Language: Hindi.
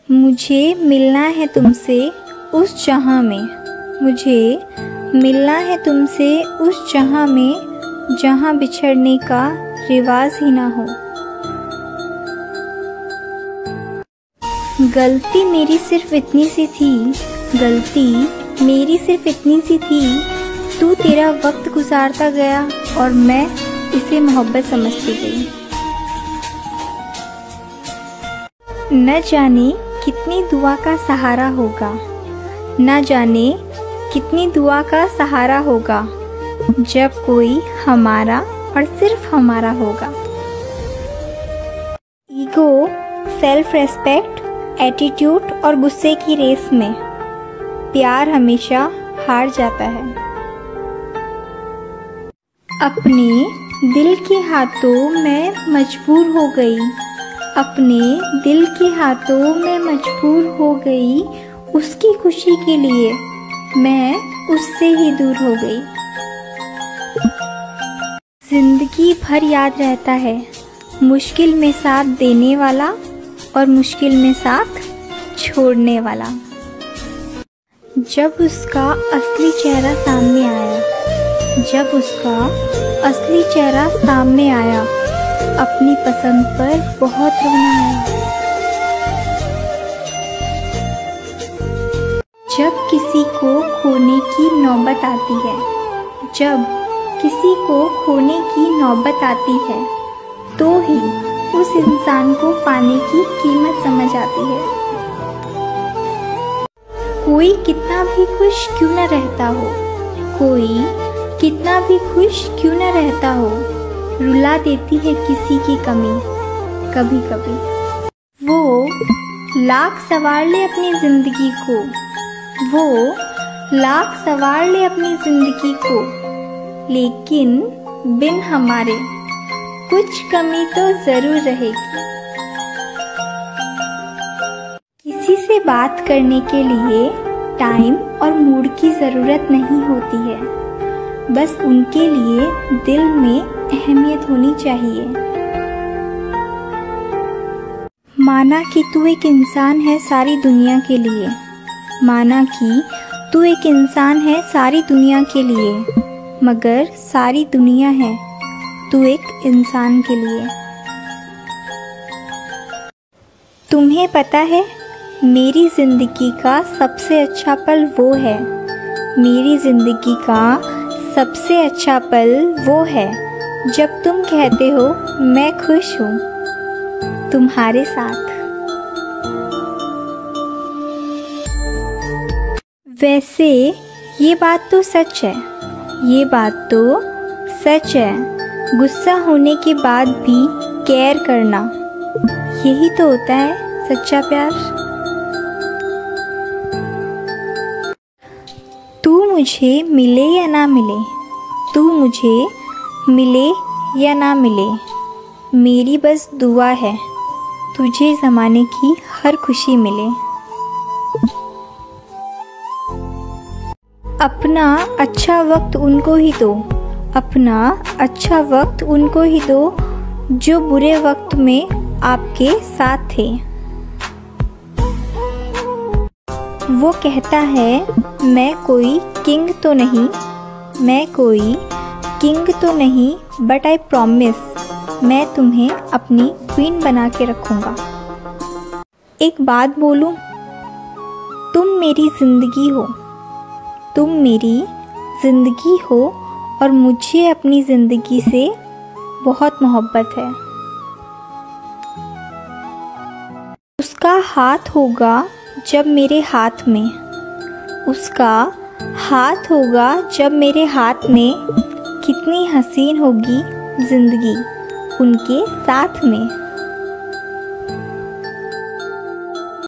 मुझे मिलना है तुमसे उस जहां में, मुझे मिलना है तुमसे उस जहां में जहां बिछड़ने का रिवाज ही ना हो। गलती मेरी सिर्फ इतनी सी थी, गलती मेरी सिर्फ इतनी सी थी, तू तेरा वक्त गुजारता गया और मैं इसे मोहब्बत समझती गई। न जाने कितनी दुआ का सहारा होगा, न जाने कितनी दुआ का सहारा होगा, जब कोई हमारा और सिर्फ हमारा होगा। ईगो, सेल्फ रेस्पेक्ट, एटीट्यूड और गुस्से की रेस में प्यार हमेशा हार जाता है। अपने दिल के हाथों मैं मजबूर हो गई, अपने दिल के हाथों मैं मजबूर हो गई, उसकी खुशी के लिए मैं उससे ही दूर हो गई। जिंदगी भर याद रहता है मुश्किल में साथ देने वाला और मुश्किल में साथ छोड़ने वाला। जब उसका असली चेहरा सामने आया, जब उसका असली चेहरा सामने आया, अपनी पसंद पर बहुत रोना आया। जब किसी को खोने की नौबत आती है, जब किसी को खोने की नौबत आती है, तो ही उस इंसान को पाने की कीमत समझ आती है। कोई कितना भी खुश क्यों न रहता हो, कोई कितना भी खुश क्यों न रहता हो, रुला देती है किसी की कमी कभी कभी। वो लाख सवार ले अपनी जिंदगी को, वो लाख सवार ले अपनी जिंदगी को, लेकिन बिन हमारे कुछ कमी तो जरूर रहेगी। किसी से बात करने के लिए टाइम और मूड की ज़रूरत नहीं होती है, बस उनके लिए दिल में अहमियत होनी चाहिए। माना कि तू एक इंसान है सारी दुनिया के लिए, माना कि तू एक इंसान है सारी दुनिया के लिए, मगर सारी दुनिया है तू एक इंसान के लिए। तुम्हें पता है मेरी ज़िंदगी का सबसे अच्छा पल वो है, मेरी ज़िंदगी का सबसे अच्छा पल वो है, जब तुम कहते हो मैं खुश हूँ तुम्हारे साथ। वैसे ये बात तो सच है, ये बात तो सच है, गुस्सा होने के बाद भी केयर करना, यही तो होता है सच्चा प्यार। तू मुझे मिले या ना मिले, तू मुझे मिले या ना मिले, मेरी बस दुआ है तुझे ज़माने की हर खुशी मिले। अपना अच्छा वक्त उनको ही दो, अपना अच्छा वक्त उनको ही दो, जो बुरे वक्त में आपके साथ थे। वो कहता है मैं कोई किंग तो नहीं, मैं कोई किंग तो नहीं, बट आई प्रॉमिस मैं तुम्हें अपनी क्वीन बना के रखूँगा। एक बात बोलूँ, तुम मेरी ज़िंदगी हो, तुम मेरी ज़िंदगी हो और मुझे अपनी ज़िंदगी से बहुत मोहब्बत है। उसका हाथ होगा जब मेरे हाथ में, उसका हाथ होगा जब मेरे हाथ में, कितनी हसीन होगी ज़िंदगी उनके साथ में।